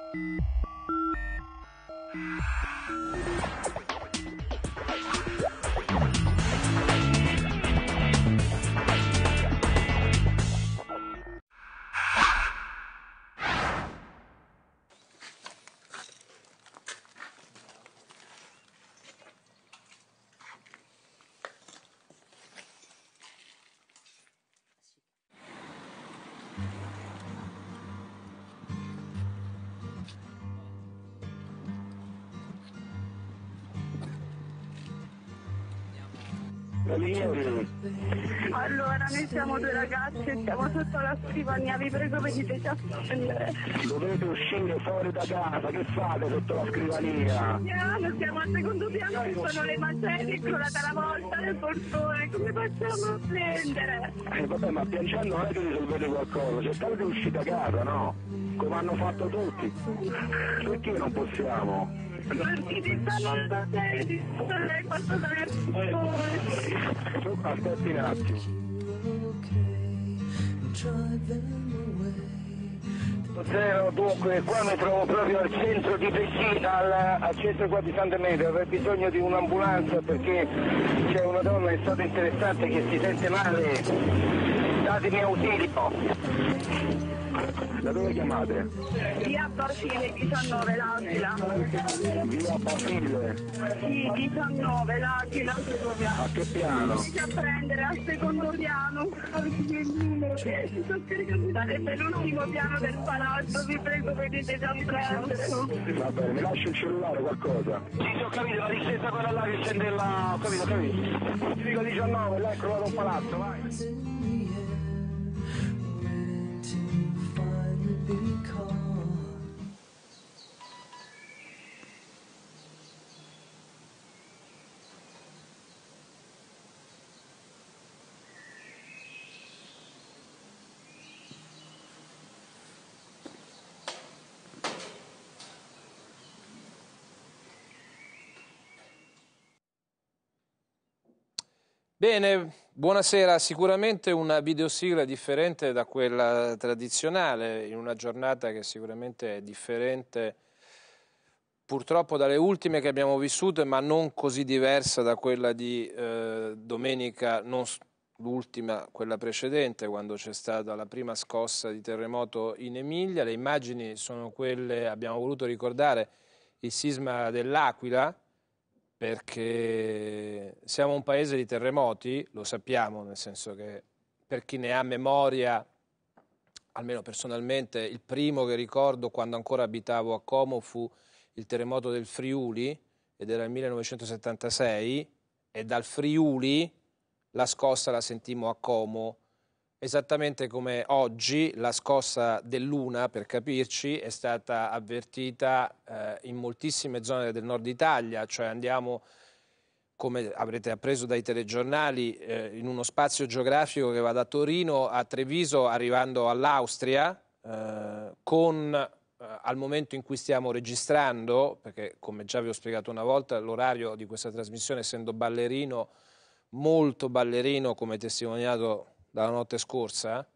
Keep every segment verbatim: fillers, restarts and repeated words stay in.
Allora, noi siamo due ragazze, siamo sotto la scrivania, vi prego veniteci a prendere. Dovete uscire fuori da casa, che fate sotto la scrivania? Piano, siamo al secondo piano, ci sono le macerie, è crollata la volta del portone, come facciamo a prendere? Eh vabbè, ma piangendo non è che risolvete qualcosa, cercate di uscire da casa, no? Come hanno fatto tutti. Perché non possiamo? Perché ti stanno da te, ti stanno qualcosa nel portone. Aspetti un attimo. Zero, dunque, qua mi trovo proprio al centro di Pessina, al, al centro qua di Santa Media, avrei bisogno di un'ambulanza perché c'è una donna in stato interessante che si sente male, datemi ausilio. Da dove chiamate? Via Basile diciannove, l'Aquila. Via Basile? Sì, diciannove, l'Aquila. A che piano? Venite a prendere al secondo piano. Sto cercando di dare per l'ultimo piano del palazzo, vi prego venite a prendere. Va bene, mi lasci il cellulare qualcosa? Sì, ho capito, la distesa quella là che scende la... ho capito, ho capito. Ti dico diciannove, là è crollato un palazzo, vai. Bene, buonasera. Sicuramente una videosigla differente da quella tradizionale, in una giornata che sicuramente è differente purtroppo dalle ultime che abbiamo vissuto, ma non così diversa da quella di eh, domenica, non l'ultima, quella precedente, quando c'è stata la prima scossa di terremoto in Emilia. Le immagini sono quelle, abbiamo voluto ricordare il sisma dell'Aquila, perché siamo un paese di terremoti, lo sappiamo, nel senso che per chi ne ha memoria, almeno personalmente, il primo che ricordo quando ancora abitavo a Como fu il terremoto del Friuli, ed era il millenovecentosettantasei, e dal Friuli la scossa la sentimmo a Como, esattamente come oggi la scossa dell'Una, per capirci, è stata avvertita eh, in moltissime zone del nord Italia, cioè andiamo, come avrete appreso dai telegiornali, eh, in uno spazio geografico che va da Torino a Treviso, arrivando all'Austria, eh, con, eh, al momento in cui stiamo registrando, perché come già vi ho spiegato una volta, l'orario di questa trasmissione, essendo ballerino, molto ballerino, come testimoniato dalla notte scorsa,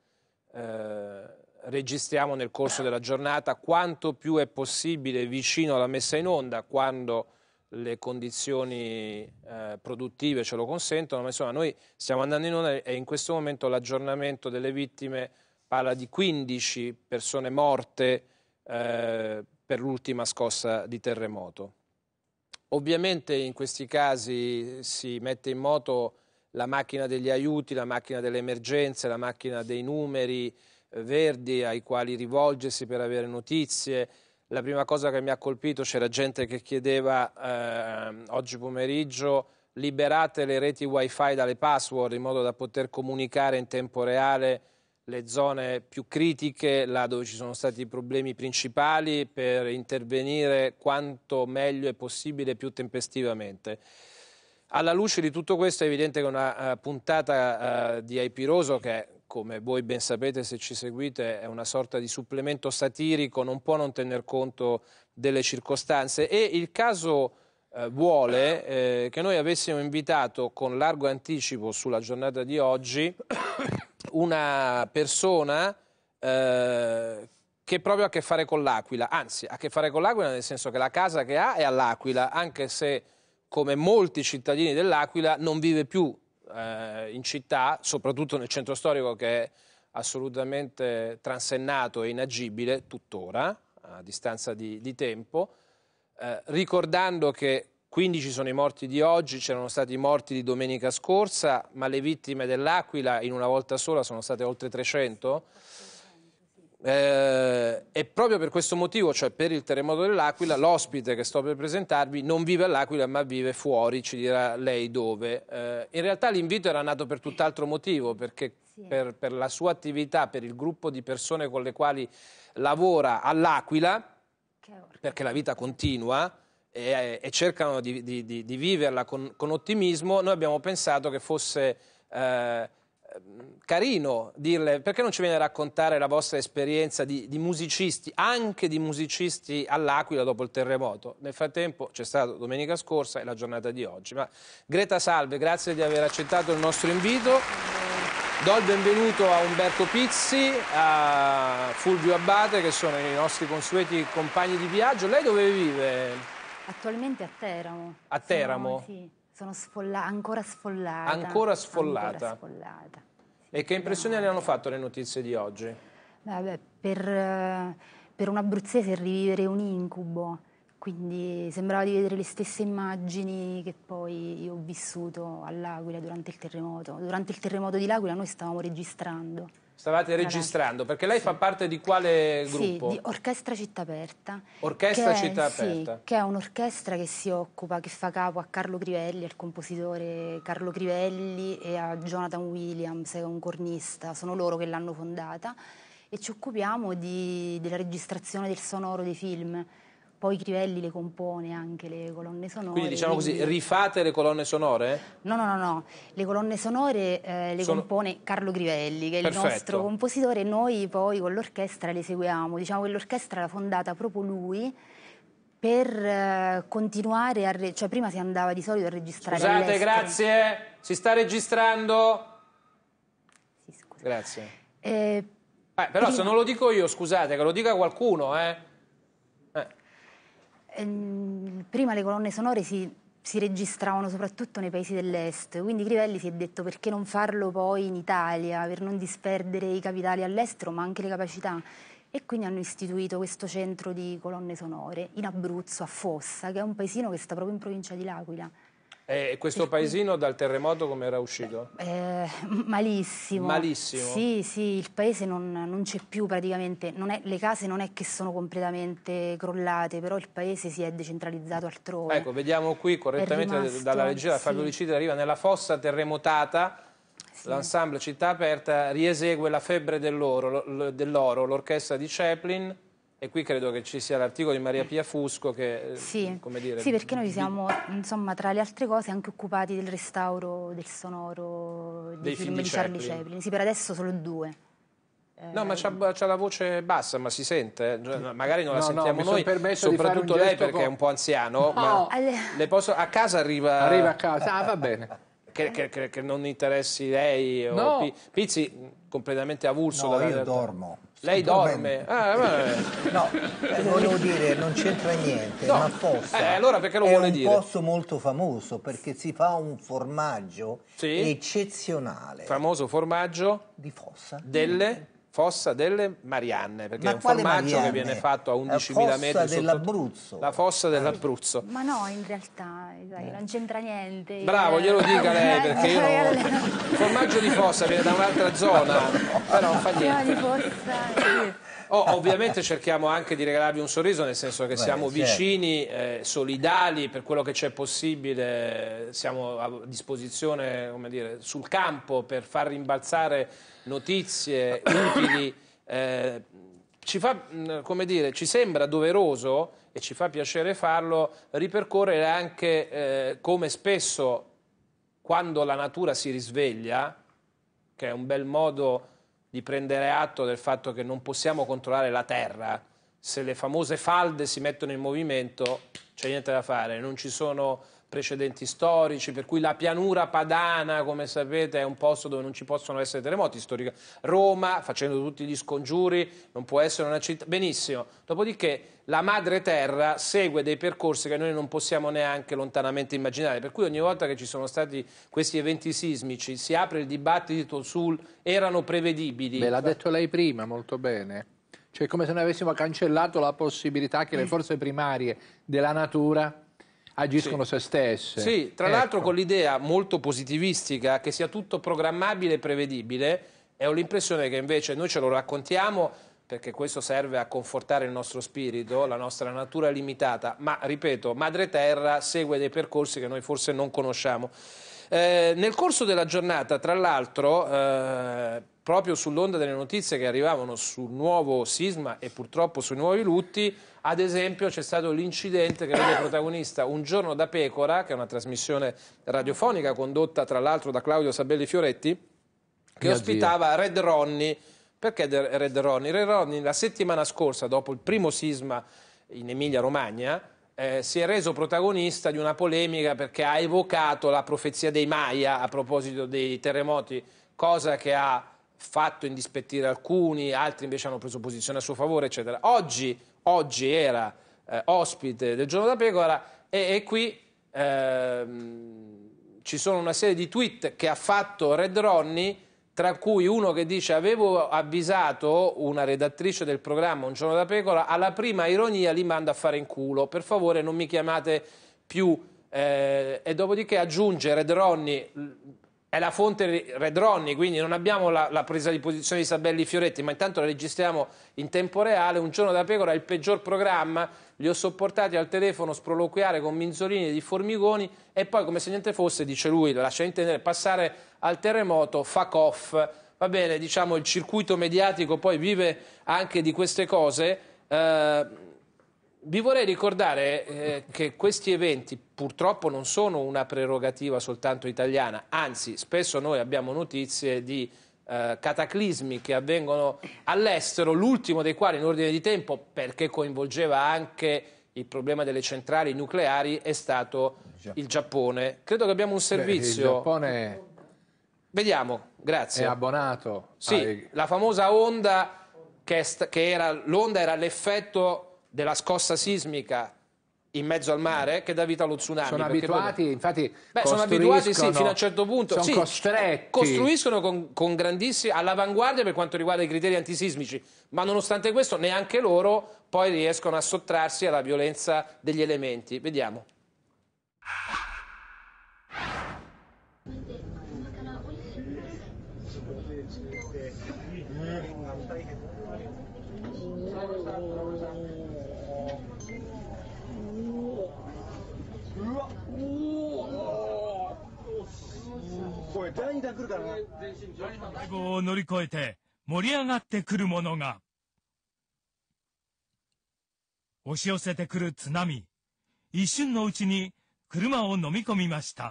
eh, registriamo nel corso della giornata quanto più è possibile vicino alla messa in onda, quando le condizioni eh, produttive ce lo consentono, ma insomma noi stiamo andando in onda e in questo momento l'aggiornamento delle vittime parla di quindici persone morte eh, per l'ultima scossa di terremoto. Ovviamente in questi casi si mette in moto la macchina degli aiuti, la macchina delle emergenze, la macchina dei numeri verdi ai quali rivolgersi per avere notizie. La prima cosa che mi ha colpito, c'era gente che chiedeva eh, oggi pomeriggio: liberate le reti wifi dalle password in modo da poter comunicare in tempo reale le zone più critiche, là dove ci sono stati i problemi principali, per intervenire quanto meglio è possibile, più tempestivamente. Alla luce di tutto questo è evidente che una uh, puntata uh, di Aipiroso, che come voi ben sapete se ci seguite è una sorta di supplemento satirico, non può non tener conto delle circostanze, e il caso uh, vuole eh, che noi avessimo invitato con largo anticipo sulla giornata di oggi una persona eh, che proprio ha a che fare con l'Aquila, anzi ha a che fare con l'Aquila nel senso che la casa che ha è all'Aquila, anche se come molti cittadini dell'Aquila non vive più eh, in città, soprattutto nel centro storico che è assolutamente transennato e inagibile tuttora, a distanza di, di tempo, eh, ricordando che quindici sono i morti di oggi, c'erano stati i morti di domenica scorsa, ma le vittime dell'Aquila in una volta sola sono state oltre trecento. Eh, e proprio per questo motivo, cioè per il terremoto dell'Aquila, l'ospite che sto per presentarvi non vive all'Aquila ma vive fuori, ci dirà lei dove. Eh, in realtà l'invito era nato per tutt'altro motivo, perché sì. per, per la sua attività, per il gruppo di persone con le quali lavora all'Aquila, perché la vita continua e, e cercano di, di, di, di viverla con, con ottimismo, noi abbiamo pensato che fosse eh, carino dirle perché non ci viene a raccontare la vostra esperienza di, di musicisti, anche di musicisti all'Aquila dopo il terremoto. Nel frattempo c'è stato domenica scorsa e la giornata di oggi. Ma Greta, salve, grazie di aver accettato il nostro invito. Do il benvenuto a Umberto Pizzi, a Fulvio Abbate, che sono i nostri consueti compagni di viaggio. Lei dove vive? Attualmente a Teramo. A Teramo? Sono, sì, sono sfolla ancora sfollata. Ancora sfollata? Ancora sfollata. Sì, e che impressioni le hanno fatto le notizie di oggi? Vabbè, per, per un abruzzese rivivere un incubo, quindi sembrava di vedere le stesse immagini che poi io ho vissuto all'Aquila durante il terremoto. Durante il terremoto di l'Aquila noi stavamo registrando. Stavate registrando, perché lei sì. fa parte di quale gruppo? Sì, di Orchestra Città Aperta. Orchestra che, Città Aperta. Sì, che è un'orchestra che si occupa, che fa capo a Carlo Crivelli, al compositore Carlo Crivelli, e a Jonathan Williams, che è un cornista. Sono loro che l'hanno fondata, e ci occupiamo di, della registrazione del sonoro dei film. Poi Crivelli le compone anche le colonne sonore. Quindi diciamo quindi... così, rifate le colonne sonore? No, no, no, no. Le colonne sonore eh, le Sono... compone Carlo Crivelli, che è Perfetto. il nostro compositore, e noi poi con l'orchestra le seguiamo. Diciamo che l'orchestra l'ha fondata proprio lui per eh, continuare a... Re... cioè prima si andava di solito a registrare Scusate, all'estero. grazie. Si sta registrando? Sì, scusa. Grazie. Eh, eh, però prima... se non lo dico io, scusate, che lo dica qualcuno, eh. Prima le colonne sonore si, si registravano soprattutto nei paesi dell'est, quindi Crivelli si è detto perché non farlo poi in Italia, per non disperdere i capitali all'estero ma anche le capacità, e quindi hanno istituito questo centro di colonne sonore in Abruzzo, a Fossa, che è un paesino che sta proprio in provincia di L'Aquila. E questo per paesino cui... dal terremoto come era uscito? Eh, malissimo. Malissimo? Sì, sì, il paese non, non c'è più praticamente, non è, le case non è che sono completamente crollate, però il paese si è decentralizzato altrove. Ecco, vediamo qui correttamente rimasto, dalla regia, sì. Fabio Liciti arriva nella fossa terremotata, sì. L'ensemble Città Aperta riesegue La febbre dell'oro, dell'oro, l'orchestra di Chaplin. E qui credo che ci sia l'articolo di Maria Pia Fusco che, sì, come dire... Sì, perché noi siamo, insomma, tra le altre cose anche occupati del restauro del sonoro dei film, film di Charlie Chaplin. Chaplin. Sì, per adesso solo due. No, eh... ma c'ha la voce bassa, ma si sente, magari non la no, sentiamo no, noi, soprattutto lei perché con... è un po' anziano, no. ma le posso... a casa arriva... Arriva a casa, ah va bene. Che, che, che, che non interessi lei o no. Pizzi completamente avulso no, dalla io realtà. dormo. Lei dorme? Ah, no, volevo dire, non c'entra niente, no. ma Fossa eh, allora perché lo vuole è un dire? posto molto famoso perché si fa un formaggio sì. eccezionale. Famoso formaggio? Di Fossa. Delle? Fossa delle Marianne, perché ma è un formaggio Marianne? che viene fatto a undicimila metri sotto... dell'Abruzzo. La fossa dell'Abruzzo. Ma no, in realtà sai, non c'entra niente. Bravo, glielo dica lei, perché io non... il formaggio di Fossa viene da un'altra zona, però non fa niente. Di Fossa, Oh, ovviamente cerchiamo anche di regalarvi un sorriso, nel senso che Beh, siamo certo. vicini, eh, solidali, per quello che c'è possibile, siamo a disposizione, come dire, sul campo per far rimbalzare notizie utili. Eh, ci fa, come dire, ci sembra doveroso, e ci fa piacere farlo, ripercorrere anche eh, come spesso, quando la natura si risveglia, che è un bel modo di prendere atto del fatto che non possiamo controllare la terra, se le famose falde si mettono in movimento c'è niente da fare, non ci sono precedenti storici, per cui la pianura padana, come sapete, è un posto dove non ci possono essere terremoti, storica. Roma, facendo tutti gli scongiuri, non può essere una città... Benissimo. Dopodiché la madre terra segue dei percorsi che noi non possiamo neanche lontanamente immaginare, per cui ogni volta che ci sono stati questi eventi sismici si apre il dibattito sul erano prevedibili. Beh, l'ha detto lei prima, molto bene. Cioè, come se noi avessimo cancellato la possibilità che le forze primarie della natura agiscono sì. se stesse. Sì, tra ecco. l'altro con l'idea molto positivistica che sia tutto programmabile e prevedibile, e ho l'impressione che invece noi ce lo raccontiamo perché questo serve a confortare il nostro spirito, la nostra natura limitata, ma ripeto, madre terra segue dei percorsi che noi forse non conosciamo. Eh, nel corso della giornata, tra l'altro, eh, proprio sull'onda delle notizie che arrivavano sul nuovo sisma e purtroppo sui nuovi lutti, ad esempio c'è stato l'incidente che vede protagonista Un giorno da pecora, che è una trasmissione radiofonica condotta tra l'altro da Claudio Sabelli Fioretti, che Mia ospitava zia. Red Ronnie. Perché Red Ronnie? Red Ronnie la settimana scorsa, dopo il primo sisma in Emilia-Romagna, eh, si è reso protagonista di una polemica perché ha evocato la profezia dei Maya a proposito dei terremoti, cosa che ha fatto indispettire alcuni, altri invece hanno preso posizione a suo favore, eccetera. Oggi, oggi era eh, ospite del Giorno da Pecora e, e qui ehm, ci sono una serie di tweet che ha fatto Red Ronnie, tra cui uno che dice: avevo avvisato una redattrice del programma Un giorno da pecora, alla prima ironia li mando a fare in culo, per favore non mi chiamate più, eh, e dopodiché aggiunge Red Ronnie, è la fonte Red Ronnie, quindi non abbiamo la, la presa di posizione di Sabelli Fioretti, ma intanto la registriamo in tempo reale. Un giorno da pecora è il peggior programma, li ho sopportati al telefono sproloquiare con Minzolini di Formigoni e poi, come se niente fosse, dice lui, lascia intendere, passare al terremoto, fuck off. Va bene, diciamo il circuito mediatico poi vive anche di queste cose. Eh, vi vorrei ricordare eh, che questi eventi purtroppo non sono una prerogativa soltanto italiana, anzi spesso noi abbiamo notizie di eh, cataclismi che avvengono all'estero, l'ultimo dei quali in ordine di tempo, perché coinvolgeva anche il problema delle centrali nucleari, è stato il Giappone. Credo che abbiamo un servizio... Beh, il Giappone... Vediamo, grazie. È abbonato. Sì, ai... la famosa onda che, che era l'onda era l'effetto della scossa sismica in mezzo al mare che dà vita allo tsunami. Sono abituati, poi... infatti Beh, sono abituati sì, fino a un certo punto. Sono sì, costretti. Costruiscono con, con grandissimi, all'avanguardia per quanto riguarda i criteri antisismici, ma nonostante questo neanche loro poi riescono a sottrarsi alla violenza degli elementi. Vediamo. を乗り越えて盛り上がってくるものが押し寄せてくる津波、一瞬のうちに車を飲み込みました。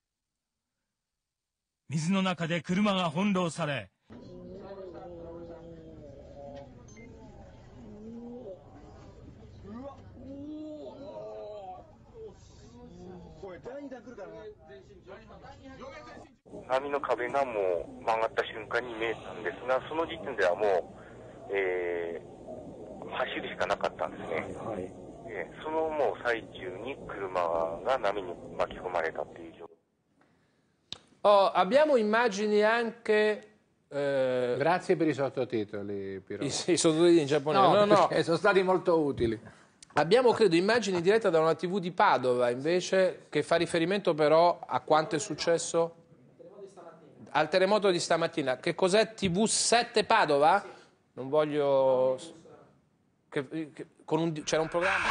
水の中で車が翻弄され、 波の壁がもう曲がった瞬間に見えたんですが、その時点ではもう、えー、走るしかなかったんですね。はい、えー、そのもう最中に車が波に巻き込まれたっていう状況。 Oh, abbiamo immagini anche... Eh, Grazie per i sottotitoli, Piero. I, i sottotitoli in giapponese. No, no, no. sono stati molto utili. Abbiamo, credo, immagini dirette da una tivù di Padova, invece, che fa riferimento però a quanto è successo al terremoto di stamattina. Che cos'è tivù sette Padova? Non voglio... Che, che, con un, c'era un programma...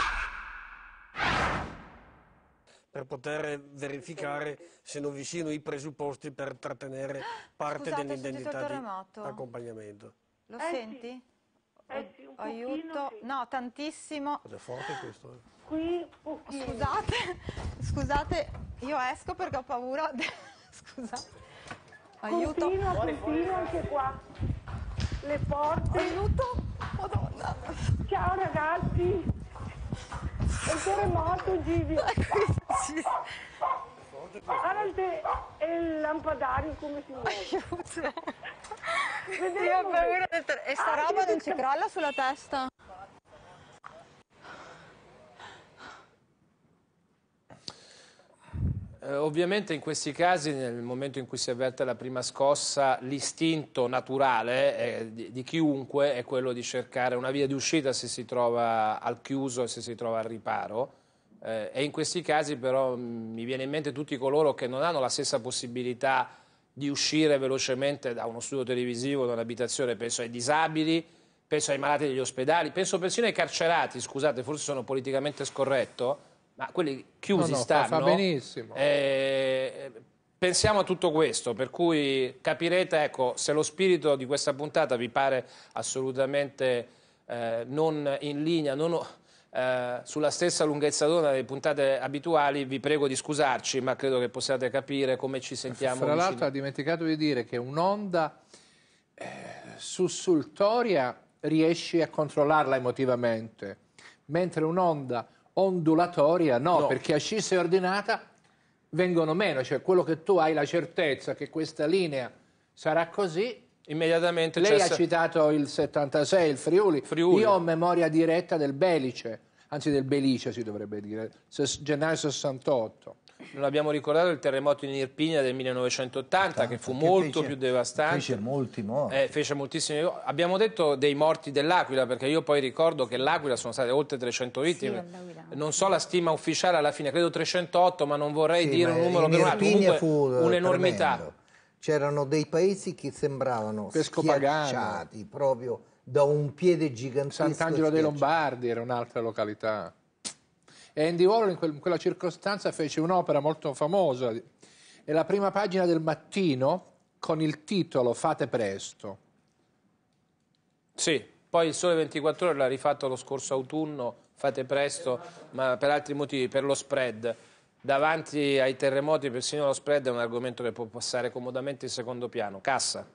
per poter verificare se non vi siano i presupposti per trattenere parte dell'indennità di accompagnamento. Lo eh senti? Sì. Eh sì, un Aiuto? Sì. No, tantissimo. È forte questo? Eh? Qui pochino. Scusate, scusate, io esco perché ho paura. Scusate. Aiuto. Continua, continua anche qua. Le porte. Aiuto. Madonna. Ciao ragazzi. È il terremoto, Gigi. lampadario come si muove. Io ho paura del ter- e sta Ah, roba io non ci dico- crolla sulla testa? Eh, ovviamente in questi casi, nel momento in cui si avverte la prima scossa, l'istinto naturale eh, di, di chiunque è quello di cercare una via di uscita se si trova al chiuso, se si trova al riparo. Eh, e in questi casi però mh, mi viene in mente tutti coloro che non hanno la stessa possibilità di uscire velocemente da uno studio televisivo, da un'abitazione. Penso ai disabili, penso ai malati degli ospedali, penso persino ai carcerati, scusate, forse sono politicamente scorretto, ma quelli chiusi No, no, stanno. fa benissimo. Eh, pensiamo a tutto questo, per cui capirete, ecco, se lo spirito di questa puntata vi pare assolutamente eh, non in linea, non eh, sulla stessa lunghezza d'onda delle puntate abituali, vi prego di scusarci, ma credo che possiate capire come ci sentiamo Fra l'altro vicini. ha dimenticato di dire che un'onda eh, sussultoria riesci a controllarla emotivamente, mentre un'onda ondulatoria no, No. perché ascissa e ordinata vengono meno, cioè quello che tu hai la certezza che questa linea sarà così. Immediatamente Lei c'è ha se- citato il settantasei, il Friuli. Friuli. Io ho memoria diretta del Belice, anzi del Belice si dovrebbe dire, ses- gennaio sessantotto. Non abbiamo ricordato il terremoto in Irpinia del millenovecentottanta, che fu Che molto fece- più devastante. Fece molti morti. Eh, fece moltissimi. Abbiamo detto dei morti dell'Aquila, perché io poi ricordo che l'Aquila sono state oltre trecento vittime. all'Aquila. Non so la stima ufficiale alla fine, credo trecentotto, ma non vorrei Sì, dire ma un numero in per un altro. Irpinia Comunque fu eh, un'enormità. tremendo. C'erano dei paesi che sembravano Pescopagano. schiacciati proprio da un piede gigantesco. Sant'Angelo dei schiacciato. Lombardi era un'altra località. E Andy Warhol in, quel- in quella circostanza fece un'opera molto famosa. È la prima pagina del Mattino con il titolo Fate presto. Sì, poi il Sole ventiquattro Ore l'ha rifatto lo scorso autunno, fate presto, ma per altri motivi, per lo spread. Davanti ai terremoti persino lo spread è un argomento che può passare comodamente in secondo piano. Cassa.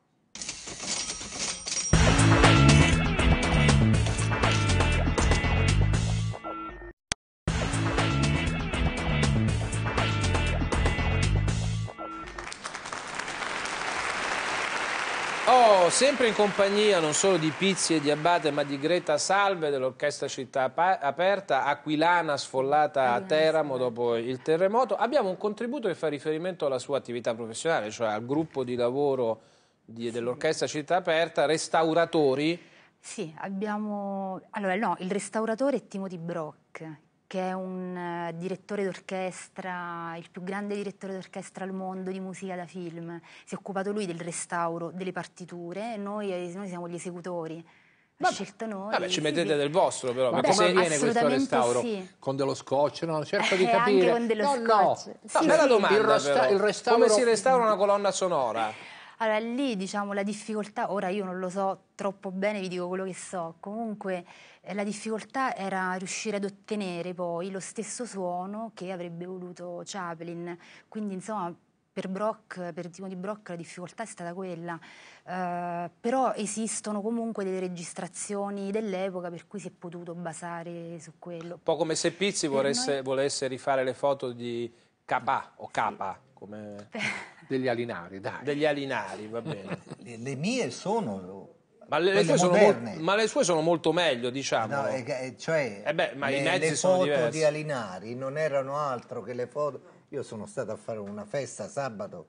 Oh, sempre in compagnia non solo di Pizzi e di Abate, ma di Greta Salve dell'Orchestra Città Apa- Aperta, aquilana sfollata a Teramo dopo il terremoto. Abbiamo un contributo che fa riferimento alla sua attività professionale, cioè al gruppo di lavoro di- dell'Orchestra Città Aperta, restauratori. Sì, abbiamo... Allora, no, il restauratore è Timothy Brock, che è un eh, direttore d'orchestra, il più grande direttore d'orchestra al mondo di musica da film. Si è occupato lui del restauro delle partiture e noi, eh, noi siamo gli esecutori. Ha scelto noi. Vabbè, ci sì, mettete sì. del vostro però. Ma perché come se- avviene questo assolutamente restauro? sì. Con dello scotch? No, cerco di Eh, anche capire. con dello no, no. scotch. No, Sì, bella sì. domanda, Il resta- però. il restauro- Come si restaura una colonna sonora? Allora, lì diciamo la difficoltà, ora io non lo so troppo bene, vi dico quello che so, comunque eh, la difficoltà era riuscire ad ottenere poi lo stesso suono che avrebbe voluto Chaplin, quindi insomma per Brock, per Timothy Brock la difficoltà è stata quella, eh, però esistono comunque delle registrazioni dell'epoca per cui si è potuto basare su quello. Un po' come se Pizzi Per volesse, noi- volesse rifare le foto di Capà o Capa, come Degli alinari, dai. degli alinari, va bene. Le, le mie sono Ma le, le quelle sue sono moderne. mol- ma le sue sono molto meglio, diciamo. No, eh, eh, cioè, Eh beh, ma i le, mezzi le sono foto diversi. di Alinari non erano altro che le foto. Io sono stato a fare una festa sabato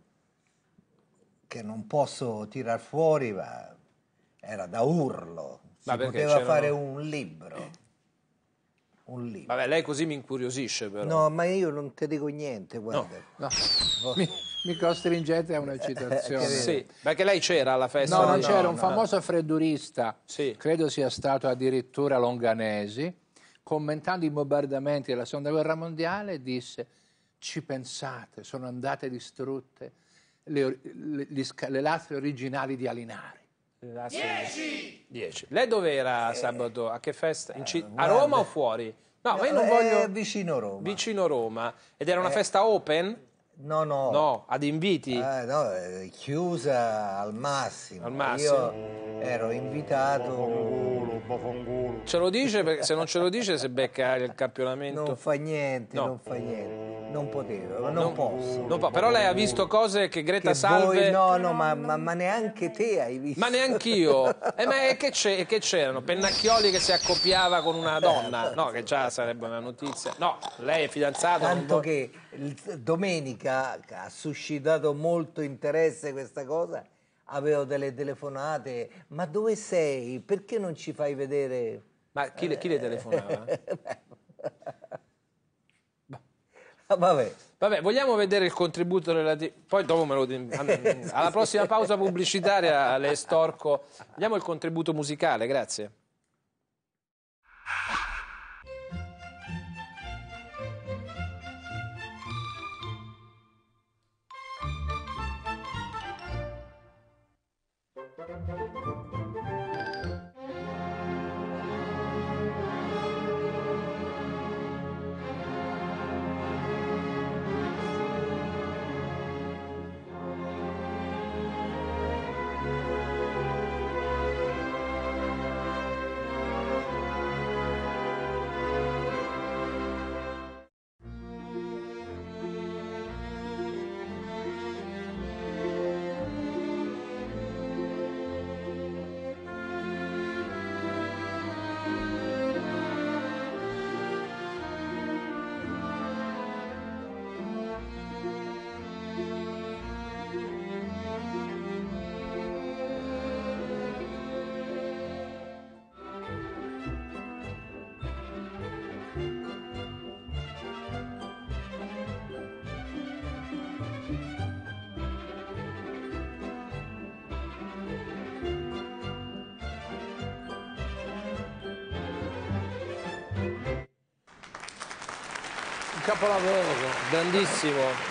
che non posso tirar fuori, ma era da urlo. Si Ma perché poteva c'erano- fare un libro. Un libro. Vabbè, lei così mi incuriosisce però. No, ma io non ti dico niente, guarda. No. Mi, mi costringete a una citazione. Sì, perché lei c'era alla festa? No, non di- c'era no, un no. famoso freddurista, Sì. credo sia stato addirittura Longanesi, commentando i bombardamenti della seconda guerra mondiale, disse: ci pensate, sono andate distrutte le, or- le- gli sca- le lastre originali di Alinari. Dieci! Dieci. Lei dove era sabato? A che festa? In ci- a guarda. Roma o fuori? No, ma io non Eh, voglio... vicino Roma. Vicino Roma. Ed era una festa open? No, no. No, ad inviti? Eh, no, eh, chiusa al massimo. Al massimo. Io ero invitato. Ce lo dice? Perché se non ce lo dice si becca il campionamento. Non fa niente, No. non fa niente. Non potevo, non, Non- posso. non po- però lei ha visto cose che Greta Che Salve... voi- no, no, ma, ma- ma neanche te hai visto. Ma neanch'io. Eh, ma è che, c'è- che c'erano? Pennacchioli che si accoppiava con una donna? No, che già sarebbe una notizia. No, lei è fidanzato. non Tanto vuole- che il- domenica ha suscitato molto interesse questa cosa. Avevo delle telefonate. Ma dove sei? Perché non ci fai vedere? Ma chi le, chi le telefonava? Vabbè. Vabbè, vogliamo vedere il contributo relativo. Poi dopo me lo. Alla prossima pausa pubblicitaria le estorco. Vediamo il contributo musicale, grazie. Un capolavoro, grandissimo.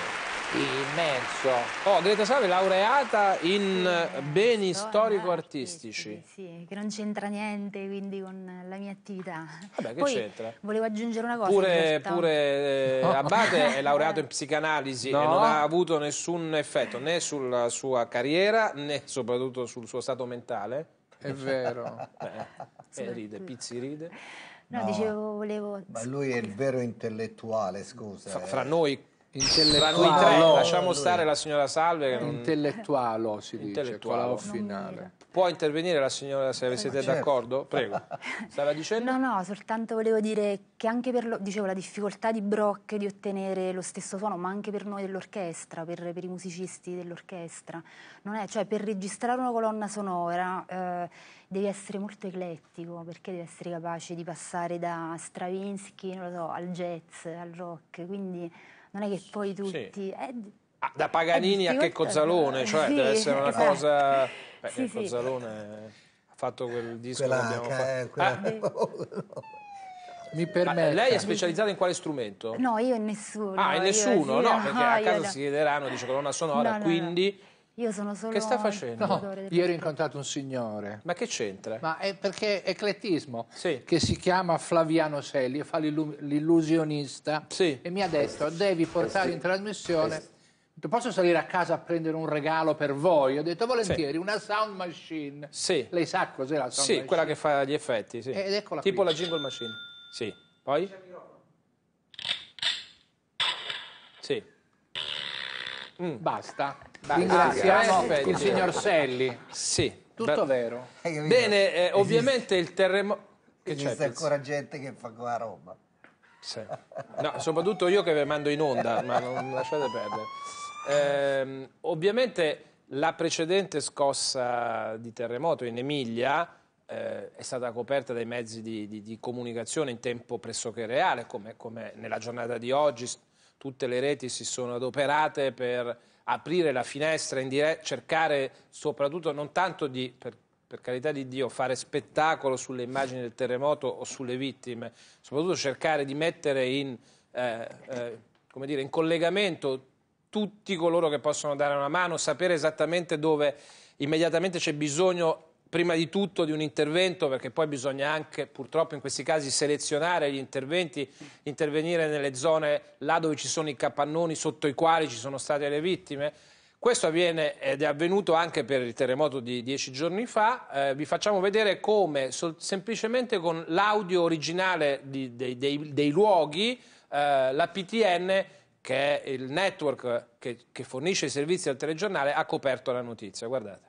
Immenso. Oh, Greta Salve laureata in beni storico-artistici. Sì, che non c'entra niente quindi con la mia attività. Vabbè, che Poi c'entra? volevo aggiungere una cosa. in Pure, realtà. pure eh, Abate è laureato in psicanalisi No. e non ha avuto nessun effetto né sulla sua carriera né soprattutto sul suo stato mentale. È vero. Eh, eh, ride, Pizzi ride. No, No. dicevo, volevo... Ma lui è il vero intellettuale, scusa. Fra, eh. fra noi, fra noi Intellettualo. tre, no, lasciamo lui- stare la signora Salve che non... Intellettualo si dice, Intellettualo. con la O Non finale. era. Può intervenire la signora se siete certo. d'accordo? Prego. Stava dicendo? No, no, soltanto volevo dire che anche per, lo, dicevo, la difficoltà di Brock di ottenere lo stesso suono, ma anche per noi dell'orchestra, per, per i musicisti dell'orchestra, non è, cioè per registrare una colonna sonora eh, devi essere molto eclettico, perché devi essere capace di passare da Stravinsky, non lo so, al jazz, al rock, quindi non è che poi tutti... è- Ah, da Paganini a È Checco difficoltoso. Zalone, cioè Sì, deve essere una esatto. cosa... Beh, Sì, Checco sì. Zalone ha fatto quel disco Quella- che abbiamo che- fatto. quella- Ah, Mi ma permette. lei è specializzata in quale strumento? No, io in nessuno. Ah, in io- nessuno? sì, No, perché a io casa no. si chiederanno, dice colonna sonora, No, no, quindi... Io sono solo... Che sta facendo? No, giocatore del- ieri ho incontrato un signore. Ma che c'entra? Ma è perché è eclettismo, Sì. che si chiama Flaviano Selli e fa l'illu- l'illusionista, Sì. e mi ha detto devi portare in trasmissione. Ho detto, posso salire a casa a prendere un regalo per voi? Ho detto volentieri, una sound machine. Sì. Lei sa cos'è la sound Sì, machine? quella che fa gli effetti, sì. Ed eccola Tipo qui. la jingle machine. Sì. Poi? Sì. Basta. Dai, Ringraziamo ah, aspetti. il signor Selli. Sì. Tutto Beh, vero. Hai capito? Bene, eh, ovviamente il terremoto... Che c'è? Esiste Pizzi? ancora gente che fa qua roba. Sì. No, soprattutto io che vi mando in onda, ma non lasciate perdere. Ehm, ovviamente la precedente scossa di terremoto in Emilia eh, è stata coperta dai mezzi di, di- di comunicazione in tempo pressoché reale, come, come nella giornata di oggi s- tutte le reti si sono adoperate per aprire la finestra in diretta, cercare soprattutto non tanto di... Per, per carità di Dio, fare spettacolo sulle immagini del terremoto o sulle vittime, soprattutto cercare di mettere in, eh, eh, come dire, in collegamento tutti coloro che possono dare una mano, sapere esattamente dove immediatamente c'è bisogno, prima di tutto, di un intervento, perché poi bisogna anche, purtroppo in questi casi, selezionare gli interventi, intervenire nelle zone là dove ci sono i capannoni sotto i quali ci sono state le vittime. Questo avviene ed è avvenuto anche per il terremoto di dieci giorni fa. Eh, vi facciamo vedere come sol- semplicemente con l'audio originale di- dei, dei- dei luoghi eh, la P T N che è il network che, che fornisce i servizi al telegiornale, ha coperto la notizia. Guardate.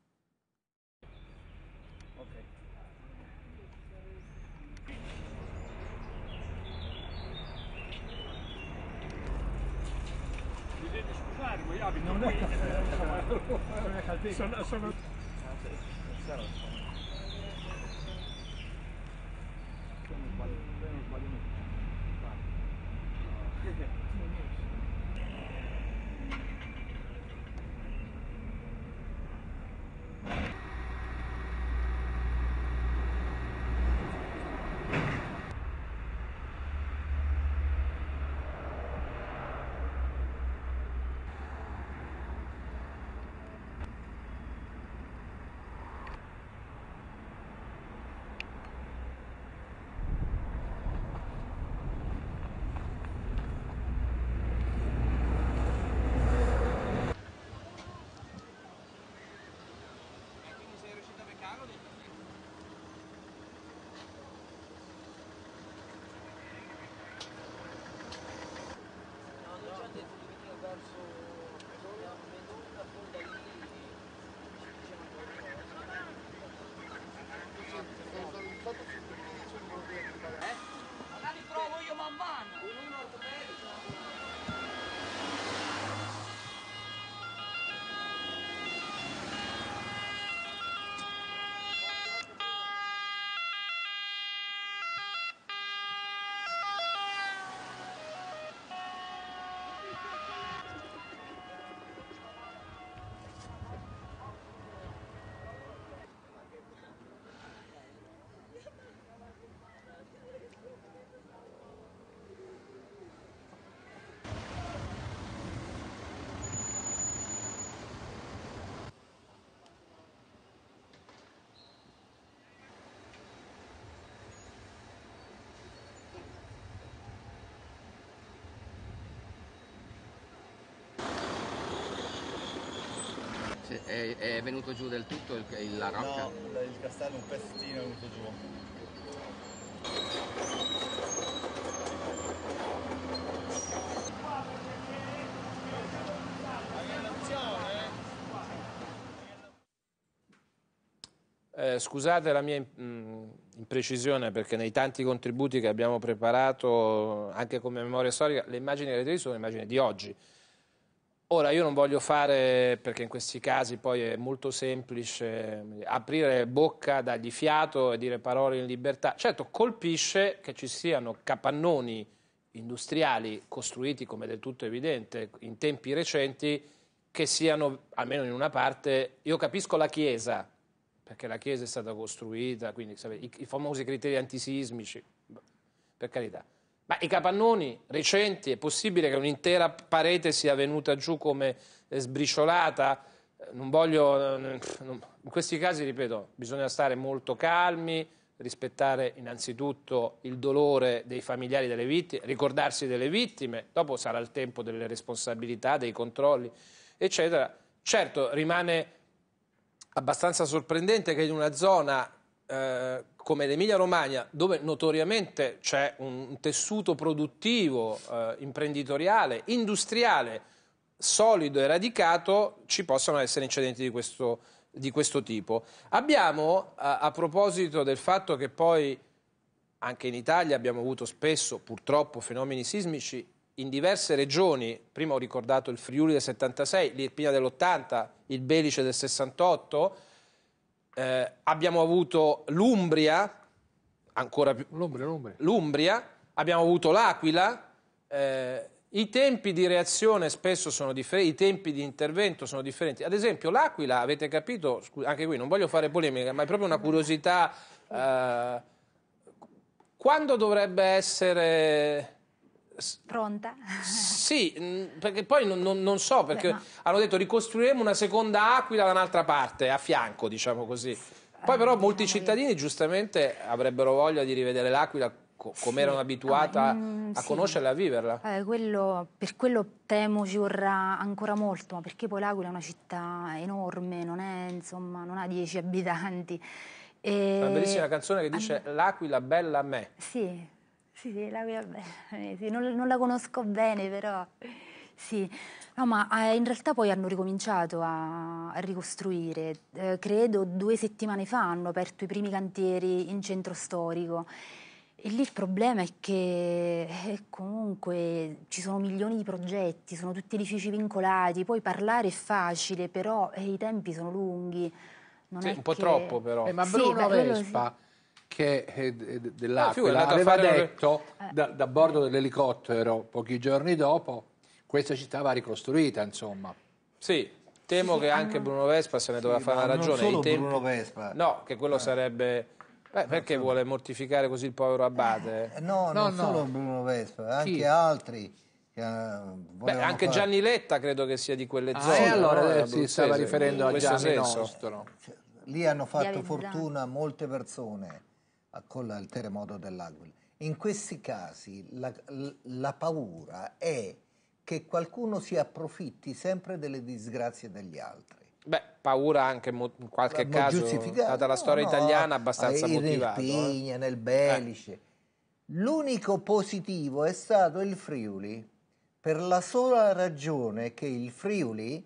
Non è sono, sono... È, è venuto giù del tutto il, il, la rocca? No, il castello un pezzettino è venuto giù. Eh, scusate la mia mh, imprecisione, perché nei tanti contributi che abbiamo preparato anche come memoria storica, le immagini che avete visto sono le immagini di oggi. Ora, io non voglio fare, perché in questi casi poi è molto semplice, aprire bocca, dargli fiato e dire parole in libertà. Certo, colpisce che ci siano capannoni industriali costruiti, come del tutto evidente, in tempi recenti, che siano, almeno in una parte, io capisco la Chiesa, perché la Chiesa è stata costruita, quindi sapete, i, i famosi criteri antisismici, per carità. Ma i capannoni recenti, è possibile che un'intera parete sia venuta giù come sbriciolata? Non voglio, in questi casi, ripeto, bisogna stare molto calmi, rispettare innanzitutto il dolore dei familiari delle vittime, ricordarsi delle vittime, dopo sarà il tempo delle responsabilità, dei controlli, eccetera. Certo, rimane abbastanza sorprendente che in una zona eh, come l'Emilia-Romagna, dove notoriamente c'è un tessuto produttivo, eh, imprenditoriale, industriale, solido e radicato, ci possano essere incidenti di questo, di questo tipo. Abbiamo, a, a proposito del fatto che poi anche in Italia abbiamo avuto spesso, purtroppo, fenomeni sismici in diverse regioni, prima ho ricordato il Friuli del settantasei, l'Irpinia dell'ottanta, il Belice del sessantotto, Eh, abbiamo avuto l'Umbria, ancora più l'Umbria, abbiamo avuto l'Aquila, eh, i tempi di reazione spesso sono differenti, i tempi di intervento sono differenti. Ad esempio l'Aquila, avete capito, anche qui non voglio fare polemica, ma è proprio una curiosità, eh, quando dovrebbe essere pronta? Sì, perché poi non, non, non so, perché Beh, ma... hanno detto ricostruiremo una seconda Aquila da un'altra parte, a fianco, diciamo così. Poi però molti cittadini giustamente avrebbero voglia di rivedere l'Aquila co come erano abituata ah, mm, a sì. conoscerla e a viverla. Eh, quello, per quello temo ci vorrà ancora molto, perché poi l'Aquila è una città enorme, non, è, insomma, non ha dieci abitanti. E... Una bellissima canzone che dice ah, l'Aquila bella a me. Sì. Sì, sì, la Via Veneto, non, non la conosco bene, però sì. No, ma eh, in realtà poi hanno ricominciato a, a ricostruire. Eh, credo due settimane fa hanno aperto i primi cantieri in centro storico. E lì il problema è che eh, comunque ci sono milioni di progetti, sono tutti edifici vincolati, poi parlare è facile, però eh, i tempi sono lunghi. Non sì, è un po' che... troppo però. Eh, ma Sì, Bruno beh, Vespa, sì, che è dell'Aquila, Ah, aveva fare... detto da, da bordo dell'elicottero pochi giorni dopo, questa città va ricostruita, insomma. Sì, temo sì, che sì, anche hanno... Bruno Vespa se ne doveva sì, fare una ragione. Non solo I tempi... Bruno Vespa. No, che quello eh. sarebbe... Beh, perché vuole mortificare così il povero Abate? Eh, no, no, non no. solo Bruno Vespa, anche Chi? altri. Che, uh, Beh, anche fare... Gianni Letta credo che sia di quelle ah, zone. E allora no? si stava riferendo a Gianni senso. Nostro. Cioè, lì hanno fatto fortuna molte persone con il terremoto dell'Aquila. In questi casi la, la paura è che qualcuno si approfitti sempre delle disgrazie degli altri. Beh, paura anche in qualche Ma caso, data la no, storia no, italiana, abbastanza nel motivato. Pigna, eh. nel Belice. Eh. L'unico positivo è stato il Friuli, per la sola ragione che il Friuli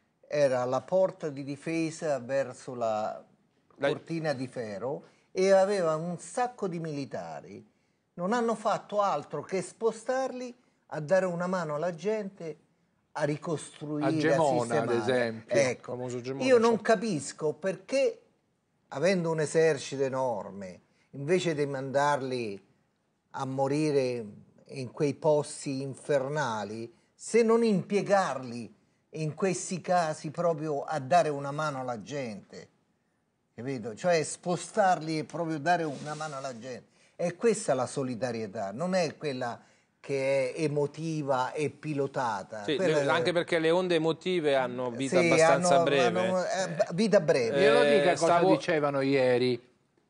era la porta di difesa verso la cortina di ferro e aveva un sacco di militari. Non hanno fatto altro che spostarli a dare una mano alla gente a ricostruire, a Gemona, a sistemare. Ad esempio. Ecco, Gemona, io non certo. capisco perché, avendo un esercito enorme, invece di mandarli a morire in quei posti infernali, se non impiegarli in questi casi proprio a dare una mano alla gente, capito? Cioè spostarli e proprio dare una mano alla gente. È questa la solidarietà, non è quella che è emotiva e pilotata. Sì, quella... le, anche perché le onde emotive hanno vita sì, abbastanza hanno, breve. Hanno, eh, vita breve. Glielo dica cosa stavo... dicevano ieri.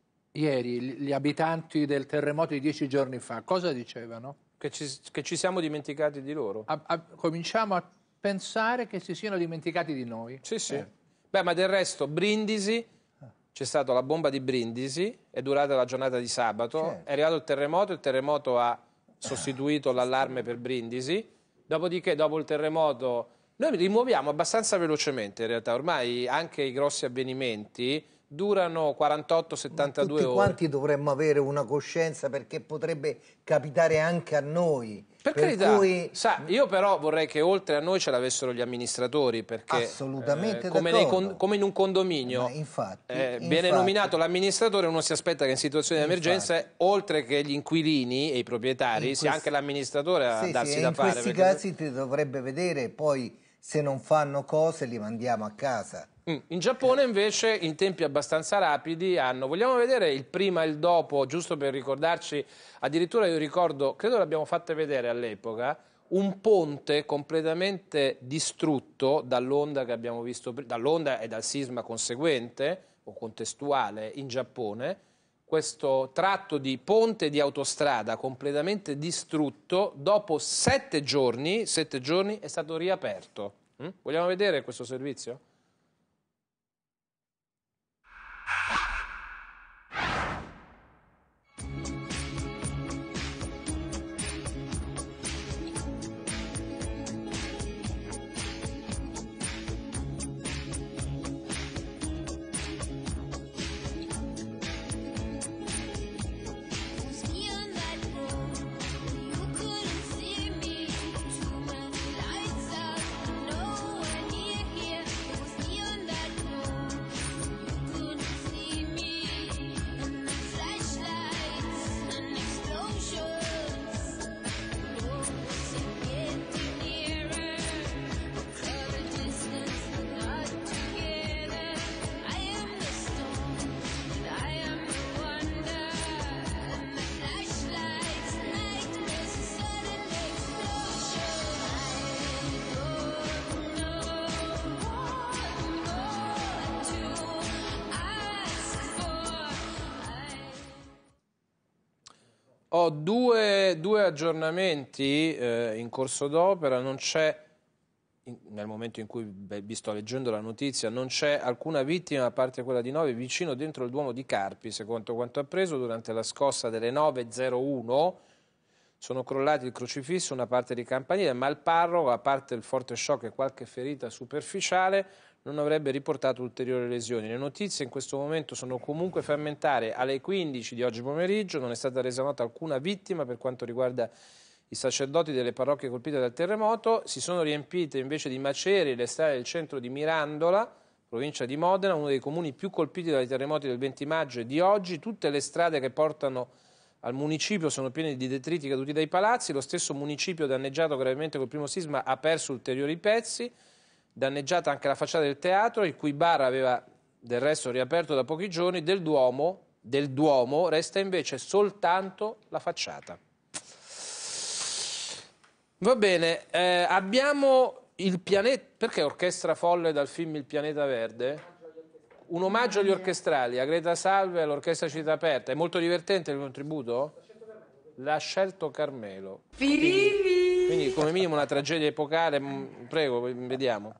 Ieri gli abitanti del terremoto di dieci giorni fa, cosa dicevano? Che ci, che ci siamo dimenticati di loro. A, a, cominciamo a pensare che si siano dimenticati di noi. Sì, sì. Eh. Beh, ma del resto, Brindisi, c'è stata la bomba di Brindisi, è durata la giornata di sabato, certo. È arrivato il terremoto, il terremoto ha sostituito l'allarme per Brindisi, dopodiché dopo il terremoto noi rimuoviamo abbastanza velocemente in realtà, ormai anche i grossi avvenimenti durano quarantotto settantadue ore. Tutti quanti dovremmo avere una coscienza perché potrebbe capitare anche a noi. Per, per carità, cui... sa, io però vorrei che oltre a noi ce l'avessero gli amministratori, perché assolutamente eh, come, nei con, come in un condominio infatti, eh, infatti, viene nominato l'amministratore, uno si aspetta che in situazioni di emergenza, oltre che gli inquilini e i proprietari, in sia questi... anche l'amministratore a sì, darsi sì, da in fare. In questi perché... casi ti dovrebbe vedere, poi se non fanno cose li mandiamo a casa. In Giappone invece in tempi abbastanza rapidi hanno, vogliamo vedere il prima e il dopo, giusto per ricordarci, addirittura io ricordo, credo l'abbiamo fatta vedere all'epoca, un ponte completamente distrutto dall'onda che abbiamo visto, dall'onda e dal sisma conseguente o contestuale in Giappone, questo tratto di ponte di autostrada completamente distrutto, dopo sette giorni, sette giorni è stato riaperto. Mm? Vogliamo vedere questo servizio? Ho due, due aggiornamenti eh, in corso d'opera, non c'è, nel momento in cui beh, vi sto leggendo la notizia, non c'è alcuna vittima a parte quella di Novi, vicino dentro il Duomo di Carpi, secondo quanto appreso durante la scossa delle nove e zero uno sono crollati il crocifisso, una parte di campanile, ma il parroco, a parte il forte shock e qualche ferita superficiale, non avrebbe riportato ulteriori lesioni. Le notizie in questo momento sono comunque frammentare. Alle quindici di oggi pomeriggio non è stata resa nota alcuna vittima per quanto riguarda i sacerdoti delle parrocchie colpite dal terremoto. Si sono riempite invece di macerie le strade del centro di Mirandola, provincia di Modena, uno dei comuni più colpiti dai terremoti del venti maggio e di oggi. Tutte le strade che portano al municipio sono piene di detriti caduti dai palazzi. Lo stesso municipio danneggiato gravemente col primo sisma ha perso ulteriori pezzi. Danneggiata anche la facciata del teatro, il cui bar aveva del resto riaperto da pochi giorni. Del Duomo, del Duomo resta invece soltanto la facciata. Va bene, eh, abbiamo il pianeta... Perché Orchestra Folle dal film Il pianeta verde? Un omaggio agli orchestrali, a Greta Salve e all'Orchestra Città Aperta. È molto divertente il contributo? L'ha scelto Carmelo. Quindi, quindi come minimo una tragedia epocale. Prego, vediamo.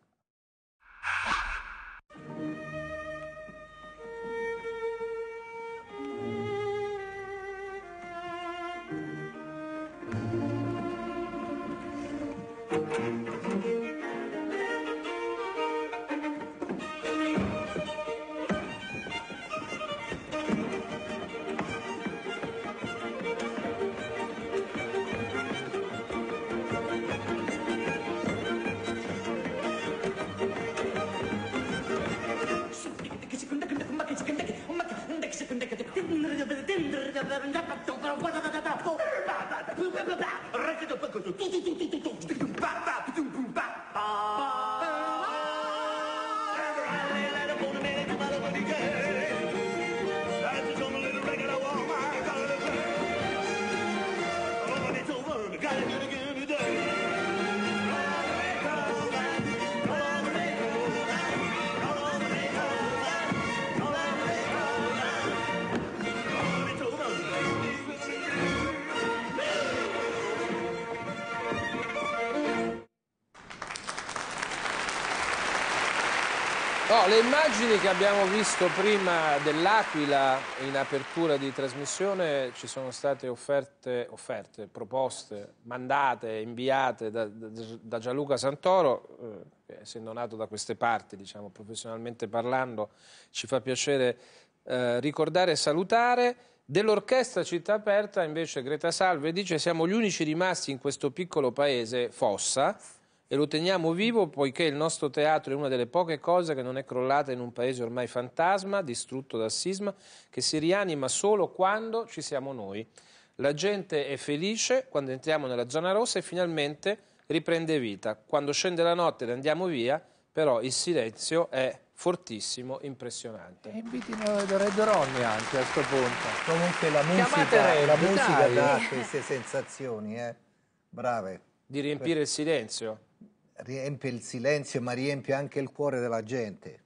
Oh, le immagini che abbiamo visto prima dell'Aquila in apertura di trasmissione ci sono state offerte, offerte proposte, mandate, inviate da, da, da Gianluca Santoro, eh, che essendo nato da queste parti, diciamo, professionalmente parlando, ci fa piacere eh, ricordare e salutare. Dell'Orchestra Città Aperta invece Greta Salve dice: siamo gli unici rimasti in questo piccolo paese, Fossa, e lo teniamo vivo poiché il nostro teatro è una delle poche cose che non è crollata in un paese ormai fantasma, distrutto dal sisma, che si rianima solo quando ci siamo noi. La gente è felice quando entriamo nella zona rossa e finalmente riprende vita. Quando scende la notte ed andiamo via, però il silenzio è fortissimo, impressionante. E invitino Reggio Ronny anche a sto punto. Comunque la musica, la musica dà queste sensazioni, eh? Brave. Di riempire il silenzio. Riempie il silenzio, ma riempie anche il cuore della gente.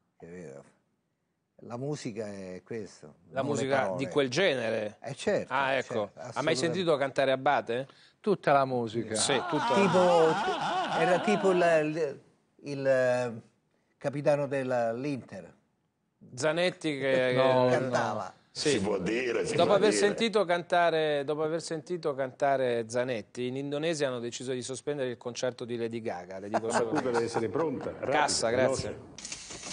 La musica è questo. La musica di quel genere? Eh certo. Ah, ecco. Certo, ha mai sentito cantare Abate? Tutta la musica. Sì, tutta. Tipo, era tipo il, il, il capitano dell'Inter. Zanetti che no, cantava. Sì. Si può dire, si dopo, può aver dire. Sentito cantare, dopo aver sentito cantare Zanetti, in Indonesia hanno deciso di sospendere il concerto di Lady Gaga. Le dico solo deve essere pronta. Rapida, Cassa, grazie. veloce.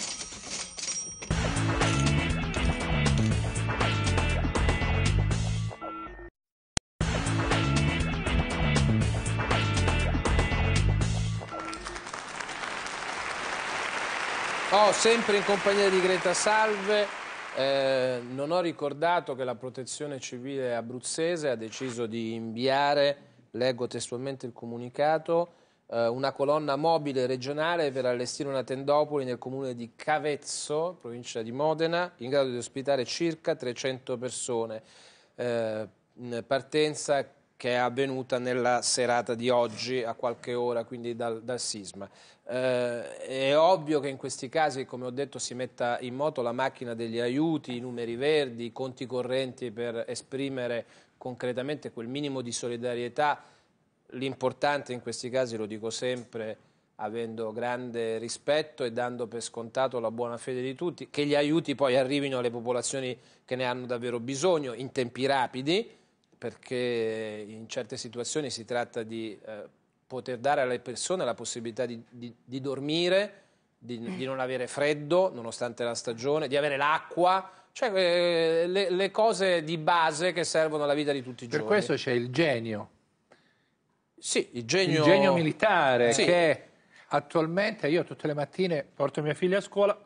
Oh, sempre in compagnia di Greta Salve. Eh, non ho ricordato che la Protezione Civile abruzzese ha deciso di inviare, leggo testualmente il comunicato, eh, una colonna mobile regionale per allestire una tendopoli nel comune di Cavezzo, provincia di Modena, in grado di ospitare circa trecento persone. Eh, partenza che è avvenuta nella serata di oggi, a qualche ora, quindi dal, dal sisma. Eh, è ovvio che in questi casi, come ho detto, si metta in moto la macchina degli aiuti, i numeri verdi, i conti correnti per esprimere concretamente quel minimo di solidarietà. L'importante in questi casi, lo dico sempre, avendo grande rispetto e dando per scontato la buona fede di tutti, che gli aiuti poi arrivino alle popolazioni che ne hanno davvero bisogno in tempi rapidi. perché in certe situazioni si tratta di eh, poter dare alle persone la possibilità di, di, di dormire, di, di non avere freddo nonostante la stagione, di avere l'acqua, cioè eh, le, le cose di base che servono alla vita di tutti i giorni. Per questo c'è il genio. Sì, il genio, il genio militare, sì. che attualmente io tutte le mattine porto mia figlia a scuola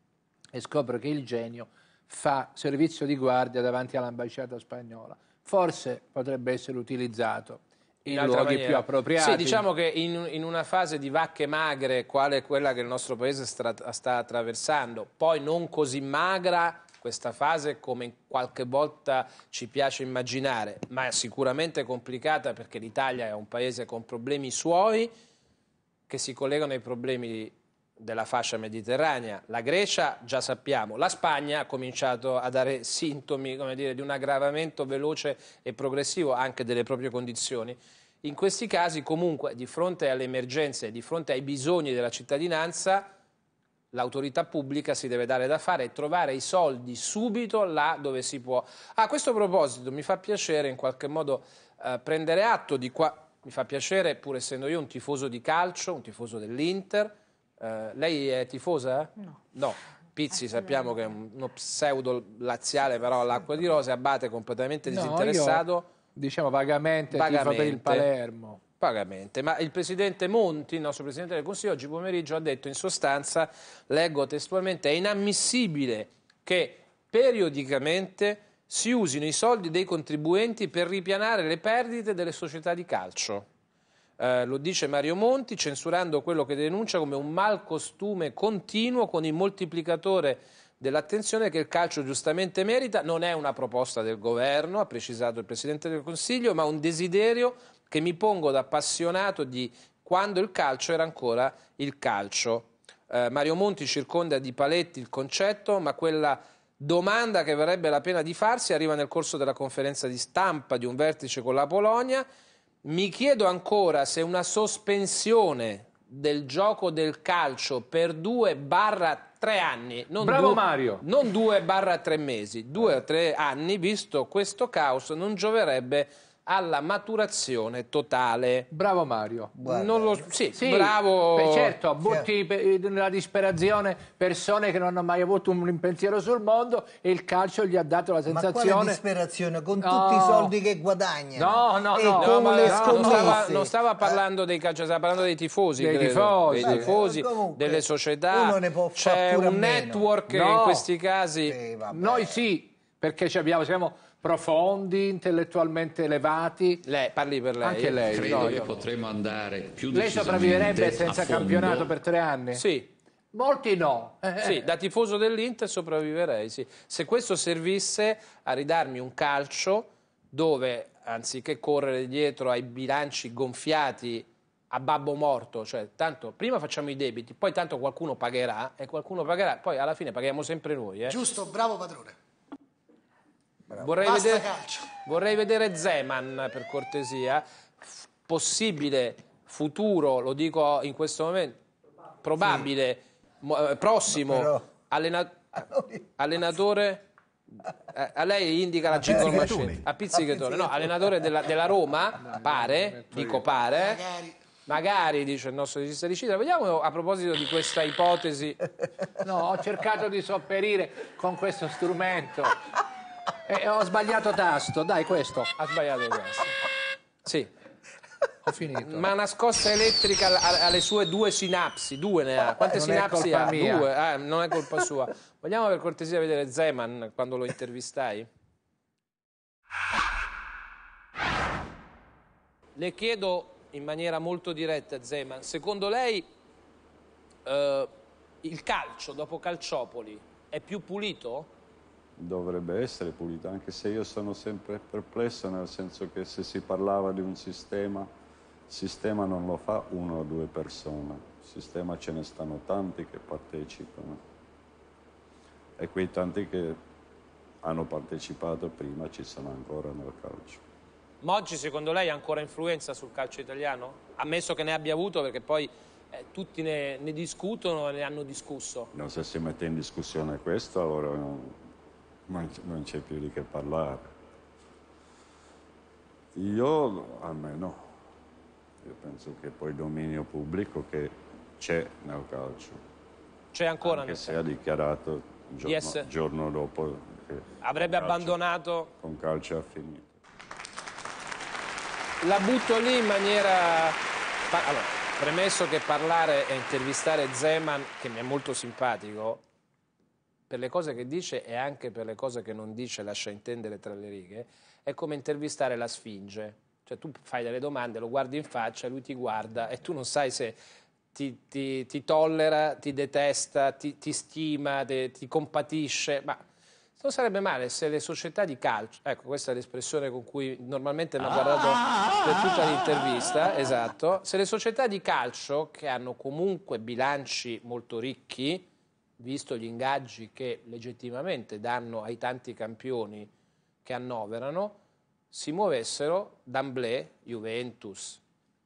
e scopro che il genio fa servizio di guardia davanti all'ambasciata spagnola. Forse potrebbe essere utilizzato in, in luoghi maniera. più appropriati. Sì, diciamo che in, in una fase di vacche magre, quale è quella che il nostro paese sta, sta attraversando, poi non così magra questa fase come in qualche volta ci piace immaginare, ma è sicuramente complicata perché l'Italia è un paese con problemi suoi che si collegano ai problemi della fascia mediterranea. La Grecia già sappiamo, la Spagna ha cominciato a dare sintomi, come dire, di un aggravamento veloce e progressivo anche delle proprie condizioni. In questi casi comunque di fronte alle emergenze, di fronte ai bisogni della cittadinanza, l'autorità pubblica si deve dare da fare e trovare i soldi subito là dove si può. A questo proposito mi fa piacere in qualche modo eh, prendere atto di qua, mi fa piacere pur essendo io un tifoso di calcio, un tifoso dell'Inter. Eh, lei è tifosa? No. No. Pizzi sappiamo che è uno pseudo laziale, però all'acqua di rose, Abate completamente disinteressato. No, io, diciamo vagamente, vagamente tifo per il Palermo. Pagamente. Ma il Presidente Monti, il nostro Presidente del Consiglio, oggi pomeriggio ha detto in sostanza, leggo testualmente, è inammissibile che periodicamente si usino i soldi dei contribuenti per ripianare le perdite delle società di calcio. Eh, lo dice Mario Monti, censurando quello che denuncia come un malcostume continuo con il moltiplicatore dell'attenzione che il calcio giustamente merita. Non è una proposta del governo, ha precisato il Presidente del Consiglio, ma un desiderio che mi pongo da appassionato di quando il calcio era ancora il calcio. Eh, Mario Monti circonda di paletti il concetto, ma quella domanda che varrebbe la pena di farsi arriva nel corso della conferenza di stampa di un vertice con la Polonia. Mi chiedo ancora se una sospensione del gioco del calcio per due barra tre anni, non Bravo due, Mario. non due barra tre mesi, due o tre anni, visto questo caos, non gioverebbe alla maturazione totale. Bravo Mario. Non lo, sì, sì, bravo. Beh, certo, butti nella disperazione persone che non hanno mai avuto un pensiero sul mondo e il calcio gli ha dato la sensazione. Ma quale disperazione? Con no. tutti i soldi che guadagnano. No, no, e no. con no, le no, scommesse. non, stava, non stava parlando dei calciatori, stava parlando dei tifosi. Dei credo. tifosi, dei tifosi comunque, delle società. C'è un network no. in questi casi. Sì, Noi sì, perché ci abbiamo, siamo profondi, intellettualmente elevati. Lei, parli per lei. Anche lei. Credo no, che io... potremo andare più Lei sopravviverebbe senza campionato per tre anni? Sì. Molti no. Sì, da tifoso dell'Inter sopravviverei, sì. Se questo servisse a ridarmi un calcio dove, anziché correre dietro ai bilanci gonfiati a babbo morto, cioè tanto prima facciamo i debiti, poi tanto qualcuno pagherà e qualcuno pagherà, poi alla fine paghiamo sempre noi. Eh. Giusto, bravo padrone. Vorrei Basta vedere, calcio. vorrei vedere Zeman, per cortesia, possibile futuro, lo dico in questo momento, probabile, sì. mo, prossimo, Però... allena, allenatore, eh, a lei indica la Cicol Machine, a Pizzichetone, no, allenatore della, della Roma, pare, dico pare, Magari. magari, dice il nostro regista di Citra. Vediamo a proposito di questa ipotesi. No, ho cercato di sopperire con questo strumento. E ho sbagliato tasto, dai questo. Ha sbagliato questo. Sì. Ho finito. Ma una scossa elettrica alle sue due sinapsi, due ne ha. Quante non sinapsi è ha? mia. Due. Ah, non è colpa sua. Vogliamo per cortesia vedere Zeman quando lo intervistai? Le chiedo in maniera molto diretta, Zeman, secondo lei eh, il calcio dopo Calciopoli è più pulito? Dovrebbe essere pulito, anche se io sono sempre perplesso, nel senso che se si parlava di un sistema, il sistema non lo fa una o due persone, il sistema ce ne stanno tanti che partecipano e quei tanti che hanno partecipato prima ci sono ancora nel calcio. Ma oggi secondo lei ha ancora influenza sul calcio italiano? Ammesso che ne abbia avuto, perché poi eh, tutti ne, ne discutono e ne hanno discusso. No, se si mette in discussione questo, allora non, non c'è più di che parlare. Io, a me no. Io penso che poi il dominio pubblico che c'è nel calcio. C'è ancora Anche nel se ha dichiarato il giorno, Yes. giorno dopo che Avrebbe con calcio- abbandonato... con calcio ha finito. La butto lì in maniera... Pa- Allora, premesso che parlare e intervistare Zeman, che mi è molto simpatico, per le cose che dice e anche per le cose che non dice, lascia intendere tra le righe, è come intervistare la Sfinge. Cioè tu fai delle domande, lo guardi in faccia, lui ti guarda e tu non sai se ti, ti, ti tollera, ti detesta, ti, ti stima, te- ti compatisce, ma non sarebbe male se le società di calcio, ecco questa è l'espressione con cui normalmente mi ha guardato per tutta l'intervista, esatto, se le società di calcio che hanno comunque bilanci molto ricchi, visto gli ingaggi che legittimamente danno ai tanti campioni che annoverano, si muovessero d'amblè, Juventus,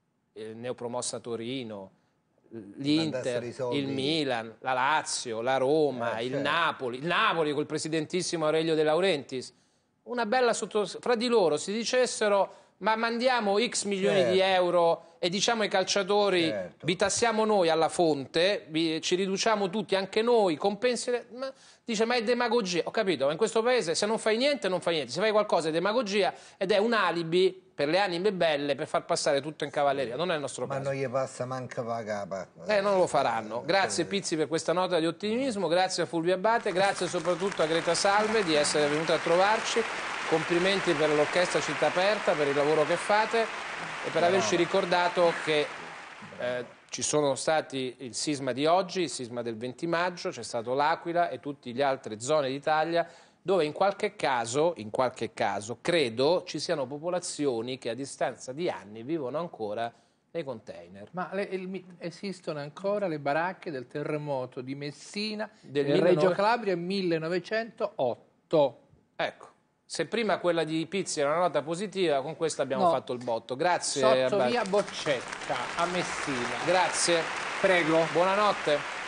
il neopromossa Torino, l'Inter, Mandassero i soldi. il Milan, la Lazio, la Roma, Eh, il certo. Napoli, il Napoli col presidentissimo Aurelio De Laurentiis, una bella sotto... fra di loro si dicessero ma mandiamo X milioni Certo. di euro e diciamo ai calciatori Certo. vi tassiamo noi alla fonte, vi- ci riduciamo tutti, anche noi, compensi... Ma, dice ma è demagogia, ho capito, ma in questo paese se non fai niente non fai niente, se fai qualcosa è demagogia ed è un alibi per le anime belle per far passare tutto in cavalleria, non è il nostro Ma caso. non gli passa manca la capa. Eh, non lo faranno. Grazie Pizzi per questa nota di ottimismo, grazie a Fulvio Abbate, grazie soprattutto a Greta Salve di essere venuta a trovarci, complimenti per l'Orchestra Città Aperta, per il lavoro che fate e per averci ricordato che eh, ci sono stati il sisma di oggi, il sisma del venti maggio, c'è stato l'Aquila e tutte le altre zone d'Italia dove in qualche caso, in qualche caso, credo ci siano popolazioni che a distanza di anni vivono ancora nei container. Ma le- il- esistono ancora le baracche del terremoto di Messina Del del Reggio millenovecento Calabria millenovecentotto. Ecco, se prima quella di Pizzi era una nota positiva, con questa abbiamo No. fatto il botto. Grazie. Sotto Abbate. via Boccetta a Messina. Grazie. Prego. Buonanotte.